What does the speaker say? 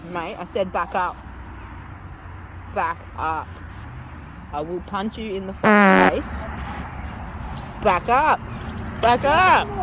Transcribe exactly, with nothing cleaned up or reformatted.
Mate, I said back up. Back up. I will punch you in the face. Back up. Back up.